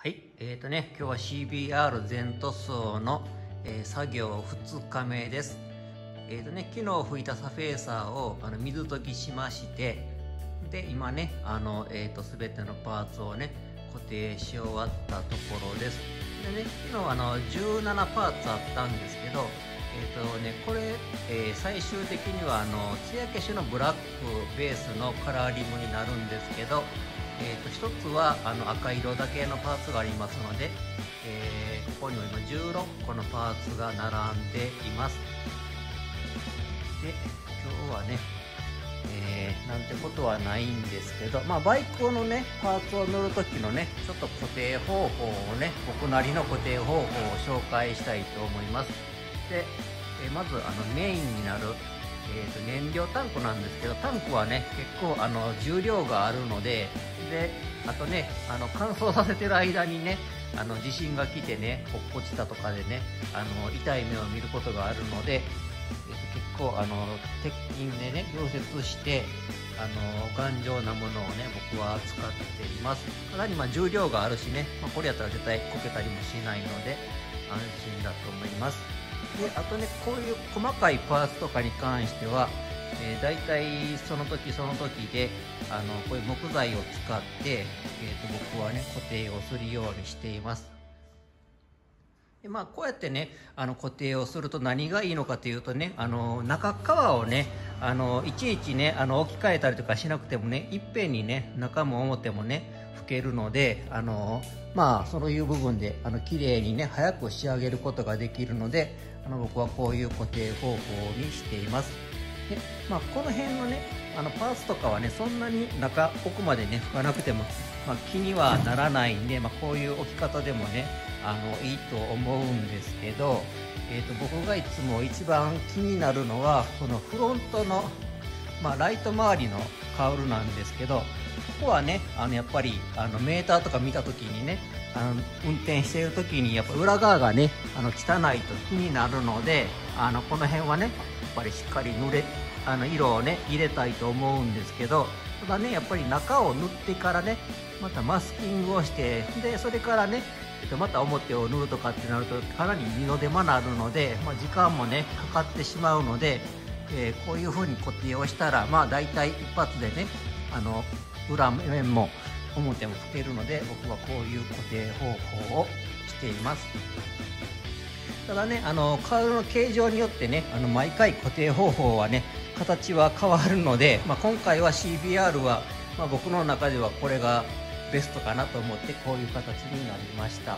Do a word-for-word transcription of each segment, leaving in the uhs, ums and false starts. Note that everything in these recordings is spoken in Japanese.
はい、えーとね、今日は シービーアール 全塗装の、えー作業ふつかめです。えーとね、昨日拭いたサフェーサーをあの水溶きしまして、で、今ね、あの、えーと、すべてのパーツをね、固定し終わったところです。でね、昨日あのじゅうななパーツあったんですけど、えーとね、これ、えー最終的にはあの艶消しのブラックベースのカラーリムになるんですけど、えーと一つはあの赤色だけのパーツがありますので、えーここにも今じゅうろっこのパーツが並んでいます。で、今日はね、えーなんてことはないんですけど、まあ、バイクのねパーツを塗る時のねちょっと固定方法をね、僕なりの固定方法を紹介したいと思います。で、えーまずあのメインになる、えーと燃料タンクなんですけど、タンクはね結構あの重量があるので、であとねあの乾燥させてる間にねあの地震が来てね落っこちたとかでねあの痛い目を見ることがあるので、えーと結構あの鉄筋でね溶接してあの頑丈なものをね僕は使っています。さらにまあ重量があるしね、まあ、これやったら絶対こけたりもしないので安心だと思います。であとねこういう細かいパーツとかに関しては、えー、だいたいその時その時であのこういう木材を使って、えー、と僕はね固定をするようにしています。でまあ、こうやってねあの固定をすると何がいいのかというとね、あの中側をねあのいちいちねあの置き換えたりとかしなくてもね、いっぺんにね中も表もね拭けるので、あのまあそういう部分であの綺麗にね早く仕上げることができるので、あの僕はこういう固定方法にしています。でまあ、この辺のねあのパーツとかはねそんなに中奥までね拭かなくても、まあ、気にはならないんで、まあ、こういう置き方でもねあのいいと思うんですけど、えー、と僕がいつも一番気になるのはこのフロントの、まあ、ライト周りのカウルなんですけど、ここはねあのやっぱりあのメーターとか見た時にねあの運転している時にやっぱ裏側がねあの汚いと気になるので、あのこの辺はねやっぱりしっかり塗れあの色をね入れたいと思うんですけど、ただねやっぱり中を塗ってからねまたマスキングをして、でそれからねまた表を塗るとかってなるとかなり二の手間になるので、まあ、時間もねかかってしまうので、えーこういう風に固定をしたらまあ大体一発でねあの裏面も表も拭けるので、僕はこういう固定方法をしています。ただねあのカウルの形状によってねあの毎回固定方法はね形は変わるので、まあ、今回は シービーアール は、まあ、僕の中ではこれがベストかなと思ってこういう形になりました。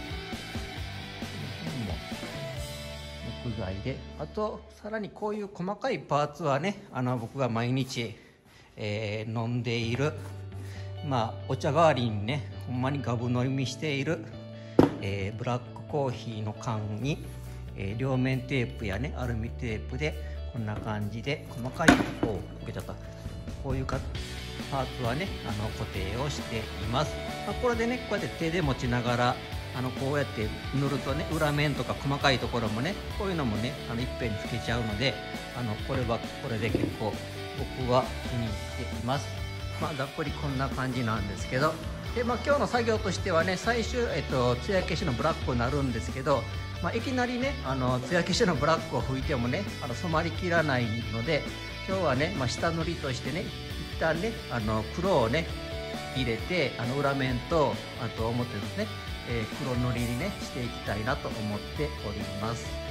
木材で、あとさらにこういう細かいパーツはねあの僕が毎日、えー飲んでいる、まあお茶代わりにねほんまにガブ飲みしている、えーブラックコーヒーの缶に、えー両面テープやねアルミテープでこんな感じで細かいおこけちゃったこういうかパーツはねあの固定をしています。まあ、これでねこうやって手で持ちながらあのこうやって塗るとね裏面とか細かいところもねこういうのもねあのいっぺんに拭けちゃうので、あのこれはこれで結構僕は気に入っています。まあざっくりこんな感じなんですけど、で、まあ、今日の作業としてはね最終、えっと、艶消しのブラックになるんですけど、まあ、いきなりねあの艶消しのブラックを拭いてもねあの染まりきらないので、今日はね、まあ、下塗りとしてね一旦ねあの黒をね入れて、あの裏面とあと表ですね、えー黒塗りにねしていきたいなと思っております。